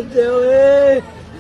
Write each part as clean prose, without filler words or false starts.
बच्चे हुए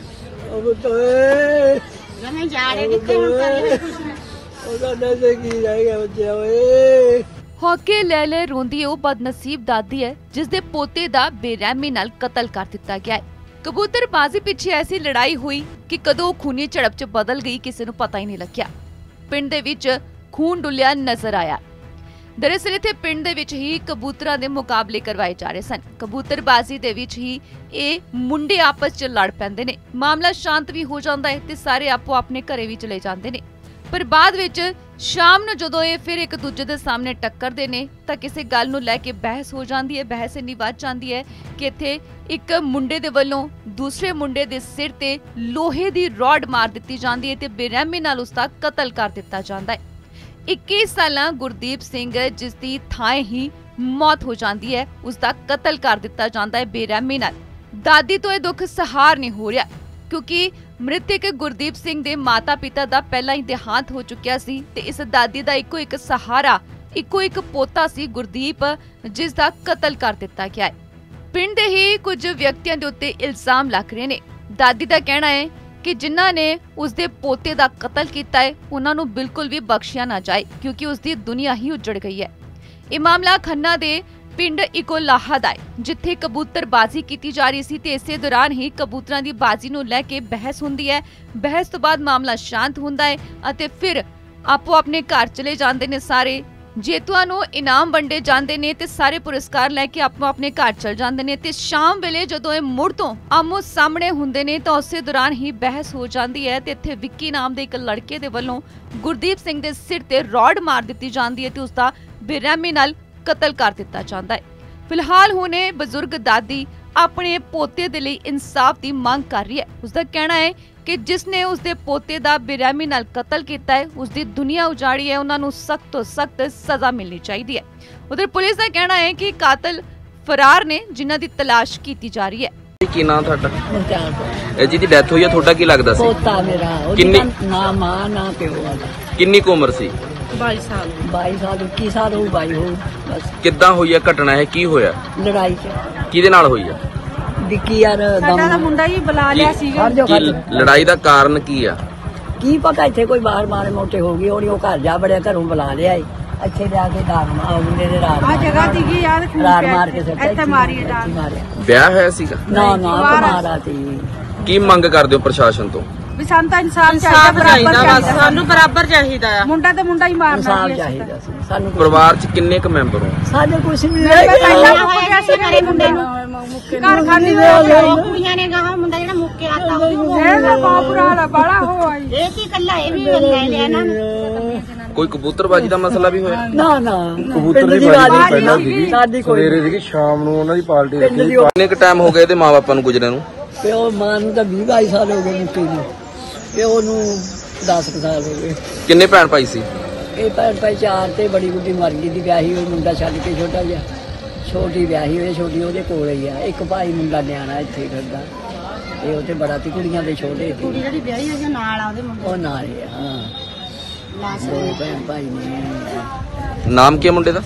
हौके लै लै रोंदी ਉਹ ਬਦਨਸੀਬ ਦਾਦੀ ਹੈ ਜਿਸ ਦੇ ਪੋਤੇ ਦਾ ਬੇਰਹਿਮੀ ਨਾਲ ਕਤਲ ਕਰ ਦਿੱਤਾ ਗਿਆ ਹੈ। ਕਬੂਤਰਬਾਜ਼ੀ ਪਿੱਛੇ ਐਸੀ ਲੜਾਈ ਹੋਈ ਕਿ ਕਦੋਂ ਖੂਨੀ ਝੜਪ 'ਚ ਬਦਲ ਗਈ ਕਿਸੇ ਨੂੰ ਪਤਾ ਹੀ ਨਹੀਂ ਲੱਗਿਆ। ਪਿੰਡ ਦੇ ਵਿੱਚ ਖੂਨ ਡੁੱਲਿਆ ਨਜ਼ਰ ਆਇਆ। दरअसल इत्थे पिंड दे विच ही कबूतरां दे मुकाबले करवाए जा रहे सन। कबूतरबाजी दे विच ही ये मुंडे आपस च लड़ पैंदे ने। मामला शांत भी हो जांदा है ते सारे आपो अपने घरे भी चले जांदे ने। पर बाद विच शाम नूं जदों ये फिर एक दूजे दे सामने टक्करदे ने तां किसे गल नूं लैके बहस हो जांदी है। बहस इन्नी वध जांदी है कि इत्थे एक मुंडे दे वल्लों दूसरे मुंडे दे सिर ते लोहे दी रॉड मार दित्ती जांदी है ते बेरहमी नाल उसदा कतल कर दित्ता जांदा है। 21 साला गुरदीप सिंह जिसदी थाएं ही मौत हो जाती है उसका कतल कर दिता जाता है बेरहमी नाल। दादी तो यह दुख सहार नहीं हो रहा क्योंकि मृतक गुरदीप सिंह दे माता पिता का पहला ही देहांत हो चुकिया सी ते इस दादी का इको एक सहारा इको एक पोता सी गुरदीप जिसका कतल कर दिता गया है। पिंड दे ही कुछ व्यक्तियों के उत्ते इल्जाम लग रहे ने। दादी का कहना है कि जिन्हां ने उसके पोते का कतल किया है उन्होंने बिल्कुल भी बख्शिया ना जाए क्योंकि उसकी दुनिया ही उजड़ गई है। यह मामला खन्ना दे पिंड इकोलाहा दा है जिथे कबूतरबाजी की जा रही सी ते इसे दौरान ही कबूतरां दी बाजी नूं लैके बहस हुंदी है। बहस तो बाद मामला शांत हुंदा है अते फिर आपो अपने घर चले जांदे ने। सारे जेतुआं नूं इनाम वंडे जांदे ने ते सारे पुरस्कार लैके आपो अपने घर चल जांदे ने ते शाम वेले जदों ये मुड़ तो आमो सामने हुंदे ने तां उसे दौरान ही बहस हो जांदी है ते इत्थे विक्की नाम दे एक लड़के दे वल्लों गुरदीप सिंह दे सिर ते रॉड मार दित्ती जांदी है ते उसदा बेरहमी नाल कतल कर दिता जाता है। फिलहाल हुणे बजुर्ग दादी अपने पोते दे लई इंसाफ की मांग कर रही है। उसका कहना है कि जिसने उसके पोते का बेरहमी नाल कतल किया है उसकी दुनिया उजाड़ी है, उन्होंने सख्त तो सख्त सजा मिलनी चाहिए है। उधर पुलिस का कहना है कि कातिल फरार ने जिन्हां दी तलाश की जा रही है। ਕੀ ਨਾਮ ਤੁਹਾਡਾ? ਜਿਹਦੀ ਡੈਥ ਹੋਈ ਹੈ ਤੁਹਾਡਾ ਕੀ ਲੱਗਦਾ ਸੀ? ਪੋਤਾ ਮੇਰਾ ਕਿੰਨੀ ਨਾ ਮਾਂ ਨਾ ਪਿਓ। ਕਿੰਨੀ ਕੁ ਉਮਰ ਸੀ? 22 ਸਾਲ 21 ਸਾਲ ਹੋ ਬਾਈ ਹੋ ਬਸ। ਕਿੱਦਾਂ ਹੋਈ ਹੈ ਘਟਨਾ? ਇਹ ਕੀ ਹੋਇਆ? ਲੜਾਈ ਚ ਕਿਹਦੇ ਨਾਲ ਹੋਈ ਹੈ? ਵਿੱਕੀ ਯਾਰ ਸਾਡਾ ਦਾ ਮੁੰਡਾ ਹੀ ਬੁਲਾ ਲਿਆ ਸੀਗਾ। ਲੜਾਈ ਦਾ ਕਾਰਨ ਕੀ ਆ? ਕੀ ਪਤਾ ਇੱਥੇ ਕੋਈ ਬਾਹਰ ਮਾਰੇ ਮੋਟੇ ਹੋ ਗਈ ਹੋਣੀ। ਉਹ ਘਰ ਜਾ ਬੜਿਆ ਘਰੋਂ ਬੁਲਾ ਲਿਆ ਇੱਥੇ ਲਿਆ ਕੇ ਦਾਰ ਮੁੰਡੇ ਦੇ ਰਾੜ ਆ ਜਗ੍ਹਾ ਸੀਗੀ ਯਾਰ ਰਾੜ ਮਾਰ ਕੇ ਇੱਥੇ ਮਾਰੀ ਡਾਲ ਮਾਰਿਆ। ਵਿਆਹ ਹੋਇਆ ਸੀਗਾ? ਨਾ ਨਾ ਮਾਰਾ ਸੀ। ਕੀ ਮੰਗ ਕਰਦੇ ਹੋ ਪ੍ਰਸ਼ਾਸਨ ਤੋਂ? ਵੀ ਸਾਨੂੰ ਤਾਂ ਇਨਸਾਫ ਚਾਹੀਦਾ, ਸਾਨੂੰ ਬਰਾਬਰ ਚਾਹੀਦਾ ਆ। ਮੁੰਡਾ ਤੇ ਮੁੰਡਾ ਹੀ ਮਾਰਨਾ ਇਨਸਾਫ ਚਾਹੀਦਾ ਸੀ ਸਾਨੂੰ। ਪਰਿਵਾਰ ਚ ਕਿੰਨੇ ਕੁ ਮੈਂਬਰ ਹੋ? ਸਾਡੇ ਕੁਛ ਨਹੀਂ ਰਹਿ ਗਿਆ। ਅਸੀਂ ਕਰੇ ਮੁੰਡੇ ਨੂੰ ਘਰ ਖਾਲੀ ਹੋਇਆ ਕੁੜੀਆਂ ਨੇ ਗਾਹਾਂ ਮੁੰਡਾ ਜਿਹੜਾ ਮੁੱਕੇ ਆਤਾ ਇਹਦਾ ਬਾਪੂਰਾ ਵਾਲਾ ਬੜਾ ਹੋ ਆਈ। ਇਹ ਕੀ ਕੱਲਾ ਇਹ ਵੀ ਲੈ ਲਿਆ ਨਾ। ਕੋਈ ਕਬੂਤਰਬਾਜੀ ਦਾ ਮਸਲਾ ਵੀ ਹੋਇਆ? ਨਾ ਨਾ ਕਬੂਤਰ ਦੀ ਬਾਜੀ ਪਹਿਲਾਂ ਸੀਗੀ, ਸਾਡੀ ਕੋਈ ਸਵੇਰੇ ਸੀਗੀ, ਸ਼ਾਮ ਨੂੰ ਉਹਨਾਂ ਦੀ ਪਾਰਟੀ ਰੱਖੀ। ਕਿੰਨੇ ਕੁ ਟਾਈਮ ਹੋ ਗਏ ਇਹਦੇ ਮਾਪਿਆਂ ਨੂੰ ਗੁਜਰੇ ਨੂੰ? ਪਿਓ ਮਾਂ ਨੂੰ ਤਾਂ 20-22 ਸਾਲ ਹੋ ਗਏ ਮੁੱਕੇ ਨੂੰ। ਪਿਓ ਨੂੰ 10 ਸਾਲ ਹੋ ਗਏ। ਕਿੰਨੇ ਭੈਣ ਭਾਈ ਸੀ? ਇਹ ਭੈਣ ਭਾਈ 4 ਤੇ ਬੜੀ ਬੁੱਢੀ ਮਰ ਗਈ ਦੀ ਵਿਆਹੀ ਹੋਈ ਮੁੰਡਾ ਛੱਡ ਕੇ ਛੋਟਾ ਜਿਹਾ। ਛੋਟੀ ਵਿਆਹੀ ਹੋਈ, ਛੋਟੀ ਉਹਦੇ ਕੋਲ ਹੀ ਆ। ਇੱਕ ਭਾਈ ਮੁੰਡਾ ਨਿਆਣਾ ਇੱਥੇ ਫਿਰਦਾ। ਇਹ ਉਹਦੇ ਬੜਾ ਤੀ ਕੁੜੀਆਂ ਦੇ ਛੋਟੇ ਕੁੜੀ ਜਿਹੜੀ ਵਿਆਹੀ ਹੋਈ ਨਾਲ ਆ ਉਹਦੇ ਮੁੰਡੇ। ਉਹ ਨਾਲ ਹੀ ਆ। ਹਾਂ ਦੋ ਭੈਣ ਭਾਈ ਨੇ। ਨਾਮ ਕੀ ਹੈ ਮੁੰਡੇ ਦਾ?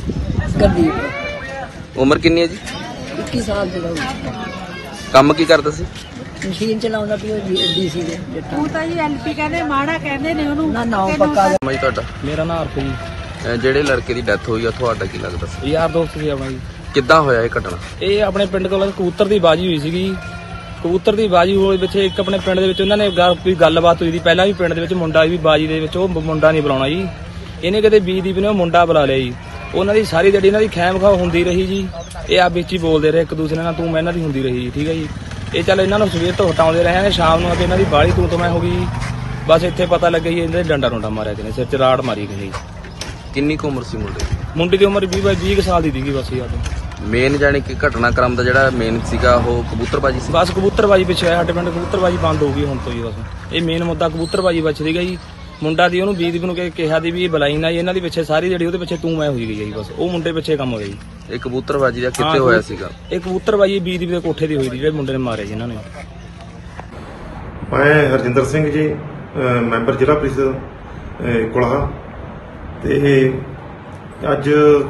ਗੁਰਦੀਪ। ਉਮਰ ਕਿੰਨੀ ਹੈ ਜੀ? 21 ਸਾਲ ਦੀ ਹੋਊ। ਕੰਮ ਕੀ ਕਰਦਾ ਸੀ? ਮਸ਼ੀਨ ਚਲਾਉਂਦਾ ਪਿਓ ਡੀਸੀ ਦੇ ਜੱਟਾਂ। ਤੂੰ ਤਾਂ ਜੀ ਐਲਪੀ ਕਹਿੰਦੇ ਮਾੜਾ ਕਹਿੰਦੇ ਨੇ ਉਹਨੂੰ। ਨਾ ਨਾ ਪੱਕਾ ਜੀ ਤੁਹਾਡਾ? ਮੇਰਾ ਨਾਂ ਅਰਪ ਜੀ। ਜਿਹੜੇ ਲੜਕੇ ਦੀ ਡੈਥ ਹੋਈ ਆ ਤੁਹਾਡਾ ਕੀ ਲੱਗਦਾ ਸੀ? ਯਾਰ ਦੋਸਤ ਸੀ ਆਪਣਾ ਜੀ। ਕਿੱਦਾਂ ਹੋਇਆ ਇਹ ਘਟਨਾ? ਇਹ ਆਪਣੇ ਪਿੰਡ ਕੋਲ ਕਬੂਤਰ ਦੀ ਬਾਜੀ ਹੋਈ ਸੀਗੀ। ਕਬੂਤਰ ਦੀ ਬਾਜੀ ਹੋਏ ਵਿੱਚ ਇੱਕ ਆਪਣੇ ਪਿੰਡ ਦੇ ਵਿੱਚ ਉਹਨਾਂ ਨੇ ਕੋਈ ਗੱਲਬਾਤ ਹੋਈ ਸੀ ਪਹਿਲਾਂ ਵੀ। ਪਿੰਡ ਦੇ ਵਿੱਚ ਮੁੰਡਾ ਵੀ ਬਾਜੀ ਦੇ ਵਿੱਚ, ਉਹ ਮੁੰਡਾ ਨਹੀਂ ਬੁਲਾਉਣਾ ਜੀ। ਇਹਨੇ ਕਿਤੇ ਬੀਦੀਪ ਨੇ ਉਹ ਮੁੰਡਾ ਬੁਲਾ ਲਿਆ ਜੀ। ਉਹਨਾਂ ਦੀ ਸਾਰੀ ਜਿਹੜੀ ਇਹਨਾਂ ਦੀ ਖੈਮ ਖਾ ਹੁੰਦੀ ਰਹੀ ਜੀ। ਇਹ ਆਪ ਵਿੱਚ ਹੀ ਬੋਲਦੇ ਰਹੇ ਇੱਕ ਦੂਸਰੇ ਨਾਲ, ਤੂੰ ਮੈਂ ਇਹਨਾਂ ਦੀ ਹੁੰਦੀ ਰਹੀ ਜੀ। ਠੀਕ ਹੈ ਜੀ। ਇਹ ਚੱਲ ਇਹਨਾਂ ਨੂੰ ਸਵੇਰ ਤੋਂ ਹਟਾਉਂਦੇ ਰਹੇ ਨੇ, ਸ਼ਾਮ ਨੂੰ ਆ ਕੇ ਇਹਨਾਂ ਦੀ ਬਾਹਲੀ ਤੂੰ ਤੋਂ ਮੈਂ ਹੋ ਗਈ। ਬਸ ਇੱਥੇ ਪਤਾ ਲੱਗਿਆ ਜੀ ਇਹਨਾਂ ਦੇ ਡੰਡਾ ਰੋਂਡਾ ਮਾਰਿਆ ਕਿਨੇ, ਸਿਰ 'ਚ ਰਾੜ ਮਾਰੀ ਗਈ। ਕਿੰਨੀ ਕੁ ਉਮਰ ਸੀ ਮੁੰਡੇ ਦੀ? ਮੁੰਡੇ ਦੀ ਉਮਰ 20 ਸਾਲ ਦੀ ਸੀਗੀ ਬਸ ਯਾਰ। ਮੇਨ ਜਾਨੀ ਕਿ ਘਟਨਾਕ੍ਰਮ ਦਾ ਜਿਹੜਾ ਮੇਨ ਸੀਗਾ ਉਹ ਕਬੂਤਰਬਾਜੀ ਸੀ। ਬਸ ਕਬੂਤਰਬਾਜੀ ਪਿੱਛੇ ਆਇਆ ਸਾਡੇ ਪਿੰਡ। ਕਬੂਤਰਬਾਜੀ ਬੰਦ ਹੋ ਗਈ ਹੁਣ ਤੋਂ ਜੀ। ਬਸ ਇਹ ਮੇਨ ਮੁੱਦਾ ਕਬੂਤਰਬਾਜੀ ਵਿੱਚ ਸੀਗਾ ਜੀ। ਮੁੰਡਾ ਦੀ ਉਹਨੂੰ ਬੀਦੀਪ ਨੂੰ ਕਿਹਾ ਦੀ ਵੀ ਇਹ ਬੁਲਾਈ ਨਾ ਜੀ। ਇਹਨਾਂ ਦੀ ਪਿੱਛੇ ਸਾਰੀ ਜਿਹੜੀ ਉਹਦੇ ਪਿੱਛੇ ਤੂੰ ਮੈਂ ਹੋਈ ਗਈ ਹੈ ਜੀ। ਬਸ ਉਹ ਮੁੰਡੇ ਪਿੱਛੇ ਕੰਮ ਹੋ ਗਿਆ ਜੀ। ਇਹ ਕਬੂਤਰਬਾਜੀ ਦਾ ਕਿੱਥੇ ਹੋਇਆ ਸੀਗਾ? ਇਹ ਕਬੂਤਰਬਾਜੀ ਬੀਦੀਪ ਦੇ ਕੋਠੇ ਦੀ ਹੋਈ ਸੀ ਜਿਹੜੇ ਮੁੰਡੇ ਨੇ ਮਾਰਿਆ ਜੀ ਇਹਨਾਂ ਨੇ। ਮੈਂ ਹਰਜਿੰਦਰ ਸਿੰਘ ਜੀ, ਮੈਂਬਰ ਜ਼ਿਲ੍ਹਾ ਪ੍ਰੀਸ਼ਦ ਕੁਲਾਹਾ। ਤੇ ਅੱਜ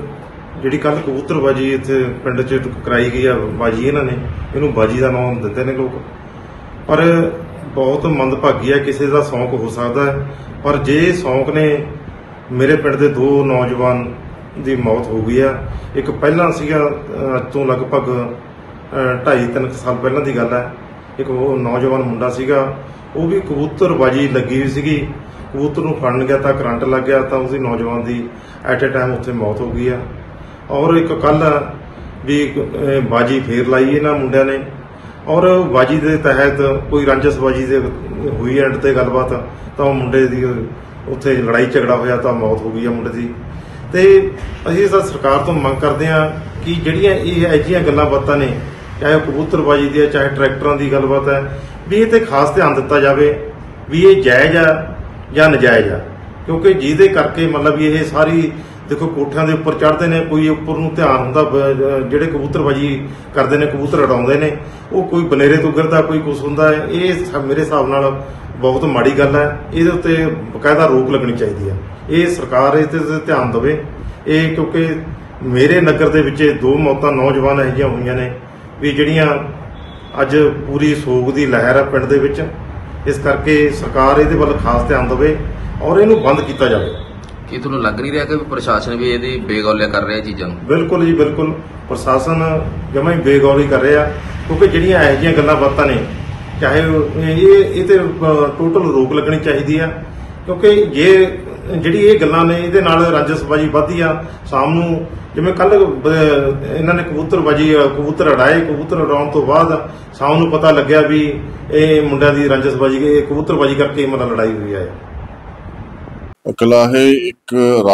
ਜਿਹੜੀ ਕੱਲ ਕਬੂਤਰਬਾਜੀ ਇੱਥੇ ਪਿੰਡ 'ਚ ਕਰਾਈ ਗਈ ਆ ਬਾਜੀ, ਇਹਨਾਂ ਨੇ ਇਹਨੂੰ ਬਾਜੀ ਦਾ ਨਾਮ ਦਿੰਦੇ ਨੇ ਲੋਕ, ਪਰ ਬਹੁਤ ਮੰਦਭਾਗੀ ਹੈ। ਕਿਸੇ ਦਾ ਸ਼ੌਂਕ ਹੋ ਸਕਦਾ ਹੈ, ਪਰ ਜੇ ਸ਼ੌਂਕ ਨੇ, ਮੇਰੇ ਪਿੰਡ ਦੇ 2 ਨੌਜਵਾਨ ਦੀ ਮੌਤ ਹੋ ਗਈ ਆ। ਇੱਕ ਪਹਿਲਾਂ ਸੀਗਾ, ਅੱਜ ਤੋਂ ਲਗਭਗ 2.5-3 ਸਾਲ ਪਹਿਲਾਂ ਦੀ ਗੱਲ ਹੈ। ਇੱਕ ਉਹ ਨੌਜਵਾਨ ਮੁੰਡਾ ਸੀਗਾ, ਉਹ ਵੀ ਕਬੂਤਰਬਾਜੀ ਲੱਗੀ ਹੋਈ ਸੀਗੀ, ਕਬੂਤਰ ਨੂੰ ਫੜਨ ਗਿਆ ਤਾਂ ਕਰੰਟ ਲੱਗ ਗਿਆ, ਤਾਂ ਉਸਦੀ ਨੌਜਵਾਨ ਦੀ ਐਟ ਏ ਟਾਈਮ ਉੱਥੇ ਮੌਤ ਹੋ ਗਈ ਆ। ਔਰ ਇੱਕ ਕੱਲ ਵੀ ਬਾਜੀ ਫੇਰ ਲਾਈ ਇਹਨਾਂ ਮੁੰਡਿਆਂ ਨੇ, ਔਰ ਬਾਜੀ ਦੇ ਤਹਿਤ ਕੋਈ ਰਾਂਝਸਬਾਜੀ ਦੇ ਹੋਈ ਐਂਡ ਤੇ ਗੱਲਬਾਤ, ਤਾਂ ਉਹ ਮੁੰਡੇ ਦੀ ਉੱਥੇ ਲੜਾਈ ਝਗੜਾ ਹੋਇਆ ਤਾਂ ਮੌਤ ਹੋ ਗਈ ਆ ਮੁੰਡੇ ਦੀ। ਤੇ ਅਸੀਂ ਤਾਂ ਸਰਕਾਰ ਤੋਂ ਮੰਗ ਕਰਦੇ ਹਾਂ ਕਿ ਜਿਹੜੀਆਂ ਇਹ ਅਜਿਹੀਆਂ ਗੱਲਾਂ ਬਾਤਾਂ ਨੇ, ਚਾਹੇ ਉਹ ਕਬੂਤਰਬਾਜੀ ਦੀ ਹੈ, ਚਾਹੇ ਟਰੈਕਟਰਾਂ ਦੀ ਗੱਲਬਾਤ ਹੈ, ਵੀ ਇਹ ਤੇ ਖਾਸ ਧਿਆਨ ਦਿੱਤਾ ਜਾਵੇ ਵੀ ਇਹ ਜਾਇਜ਼ ਆ ਜਾਂ ਨਜਾਇਜ਼ ਆ। ਕਿਉਂਕਿ ਜਿਹਦੇ ਕਰਕੇ ਮਤਲਬ ਵੀ ਇਹ ਸਾਰੀ ਦੇਖੋ ਕੋਠਿਆਂ ਦੇ ਉੱਪਰ ਚੜ੍ਹਦੇ ਨੇ, ਕੋਈ ਉੱਪਰ ਨੂੰ ਧਿਆਨ ਹੁੰਦਾ, ਜਿਹੜੇ ਕਬੂਤਰਬਾਜੀ ਕਰਦੇ ਨੇ, ਕਬੂਤਰ ਉਡਾਉਂਦੇ ਨੇ, ਉਹ ਕੋਈ ਬਨੇਰੇ ਤੋਂ ਗਿਰਦਾ, ਕੋਈ ਕੁਛ ਹੁੰਦਾ ਹੈ। ਇਹ ਮੇਰੇ ਹਿਸਾਬ ਨਾਲ ਬਹੁਤ ਮਾੜੀ ਗੱਲ ਹੈ। ਇਹਦੇ ਉੱਤੇ ਬਕਾਇਦਾ ਰੋਕ ਲੱਗਣੀ ਚਾਹੀਦੀ ਹੈ। ਇਹ ਸਰਕਾਰ ਇਸ 'ਤੇ ਧਿਆਨ ਦੇਵੇ। ਇਹ ਕਿਉਂਕਿ ਮੇਰੇ ਨਗਰ ਦੇ ਵਿੱਚ 2 ਮੌਤਾਂ ਨੌਜਵਾਨ ਇਹੋ ਜਿਹੀਆਂ ਹੋਈਆਂ ਨੇ ਵੀ ਜਿਹੜੀਆਂ ਅੱਜ ਪੂਰੀ ਸੋਗ ਦੀ ਲਹਿਰ ਹੈ ਪਿੰਡ ਦੇ ਵਿੱਚ। ਇਸ ਕਰਕੇ ਸਰਕਾਰ ਇਹਦੇ ਵੱਲ ਖਾਸ ਧਿਆਨ ਦੇਵੇ ਔਰ ਇਹਨੂੰ ਬੰਦ ਕੀਤਾ ਜਾਵੇ। ਕੀ ਤੁਹਾਨੂੰ ਲੱਗ ਨਹੀਂ ਰਿਹਾ ਕਿ ਪ੍ਰਸ਼ਾਸਨ ਵੀ ਇਹਦੀ ਬੇਗੌਲਿਆ ਕਰ ਰਿਹਾ ਚੀਜ਼ਾਂ ਨੂੰ? ਬਿਲਕੁਲ ਜੀ, ਬਿਲਕੁਲ ਪ੍ਰਸ਼ਾਸਨ ਜਮਾਂ ਹੀ ਬੇਗੌਲੀ ਕਰ ਰਿਹਾ, ਕਿਉਂਕਿ ਜਿਹੜੀਆਂ ਇਹੋ ਜਿਹੀਆਂ ਗੱਲਾਂ ਬਾਤਾਂ ਨੇ, ਚਾਹੇ ਇਹ ਤੇ ਟੋਟਲ ਰੋਕ ਲੱਗਣੀ ਚਾਹੀਦੀ ਆ। ਕਿਉਂਕਿ ਜਿਹੜੀ ਇਹ ਗੱਲਾਂ ਨੇ, ਇਹਦੇ ਨਾਲ ਰਾਂਝਸਬਾਜੀ ਵੱਧਦੀ ਆ। ਸ਼ਾਮ ਨੂੰ ਜਿਵੇਂ ਕੱਲ ਇਹਨਾਂ ਨੇ ਕਬੂਤਰ ਉਡਾਏ, ਕਬੂਤਰ ਉਡਾਉਣ ਤੋਂ ਬਾਅਦ ਸ਼ਾਮ ਨੂੰ ਪਤਾ ਲੱਗਿਆ ਵੀ ਇਹ ਮੁੰਡਿਆਂ ਦੀ ਰਾਂਝਸਬਾਜੀ, ਕਬੂਤਰਬਾਜੀ ਕਰਕੇ ਮਤਲਬ ਲੜਾਈ ਹੋਈ ਹੈ। ਕਲਾਹੇ ਇੱਕ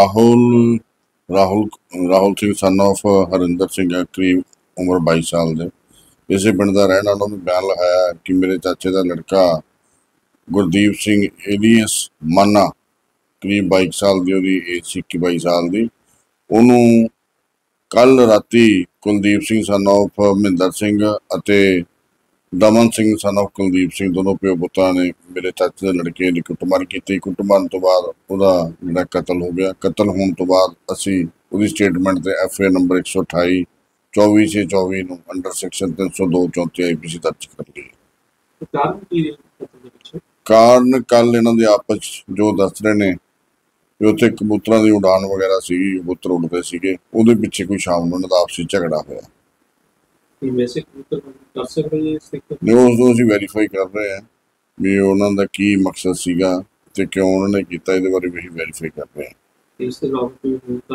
ਰਾਹੁਲ ਸਿੰਘ ਸਨ ਆਫ ਹਰਿੰਦਰ ਸਿੰਘ, ਕਰੀਬ ਉਮਰ 22 ਸਾਲ ਦੇ, ਇਸੇ ਪਿੰਡ ਦਾ ਰਹਿਣ ਵਾਲਾ, ਉਹਨੇ ਬਿਆਨ ਲਿਖਾਇਆ ਕਿ ਮੇਰੇ ਚਾਚੇ ਦਾ ਲੜਕਾ ਗੁਰਦੀਪ ਸਿੰਘ ਏਲੀਅਸ ਮਾਨਾ, ਕਰੀਬ 22 ਸਾਲ ਦੀ ਉਹਦੀ ਏਜ ਸੀ, 22 ਸਾਲ ਦੀ, ਉਹਨੂੰ ਕੱਲ ਰਾਤੀ ਕੁਲਦੀਪ ਸਿੰਘ ਸਨ ਆਫ ਮਹਿੰਦਰ ਸਿੰਘ ਅਤੇ ਦਮਨ ਸਿੰਘ ਸਨ ਆਫ ਕੁਲਦੀਪ ਸਿੰਘ, ਦੋਨੋਂ ਪਿਓ ਪੁੱਤਾਂ ਨੇ ਮੇਰੇ ਚਾਚੇ ਦੇ ਲੜਕੇ ਦੀ ਕੁੱਟਮਾਰ ਕੀਤੀ। ਕੁੱਟਮਾਰ ਤੋਂ ਬਾਅਦ ਉਹਦਾ ਜਿਹੜਾ ਕਤਲ ਹੋ ਗਿਆ। ਕਤਲ ਹੋਣ ਤੋਂ ਬਾਅਦ ਅਸੀਂ ਉਹਦੀ ਸਟੇਟਮੈਂਟ ਤੇ FA ਨੰਬਰ 128 24/24 ਨੂੰ ਅੰਡਰ ਸੈਕਸ਼ਨ 302/34 IPC ਦਰਜ ਕਰ ਲਈ। ਕਾਰਨ ਕੱਲ ਇਹਨਾਂ ਦੇ ਆਪਸ 'ਚ ਜੋ ਦੱਸ ਰਹੇ ਨੇ ਵੀ ਉੱਥੇ ਕਬੂਤਰਾਂ ਦੀ ਉਡਾਨ ਵਗੈਰਾ ਸੀਗੀ, ਕਬੂਤਰ ਉੱਡਦੇ ਸੀਗੇ, ਉਹਦੇ ਪਿੱਛੇ ਕੋਈ ਸ਼ਾਮ ਨੂੰ ਉਹਨਾਂ ਦਾ ਆਪਸੀ ਝਗੜਾ ਹੋਇਆ। ਨਹੀਂ, ਉਸ ਨੂੰ ਅਸੀਂ ਵੈਰੀਫਾਈ ਕਰ ਰਹੇ ਹਾਂ ਵੀ ਉਹਨਾਂ ਦਾ ਕੀ ਮਕਸਦ ਸੀਗਾ ਤੇ ਕਿਉਂ ਉਹਨਾਂ ਨੇ ਕੀਤਾ, ਇਹਦੇ ਬਾਰੇ ਵੀ ਅਸੀਂ ਵੈਰੀਫਾਈ ਕਰ ਰਹੇ ਹਾਂ।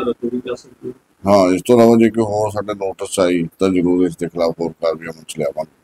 ਹਾਂ, ਇਸ ਤੋਂ ਇਲਾਵਾ ਜੇ ਕੋਈ ਹੋਰ ਸਾਡੇ ਨੋਟਿਸ ਆਈ ਤਾਂ ਜ਼ਰੂਰ ਇਸ ਦੇ ਖਿਲਾਫ ਹੋਰ ਕਾਰਵਾਈ ਅਮਲ 'ਚ ਲਿਆਵਾਂਗੇ।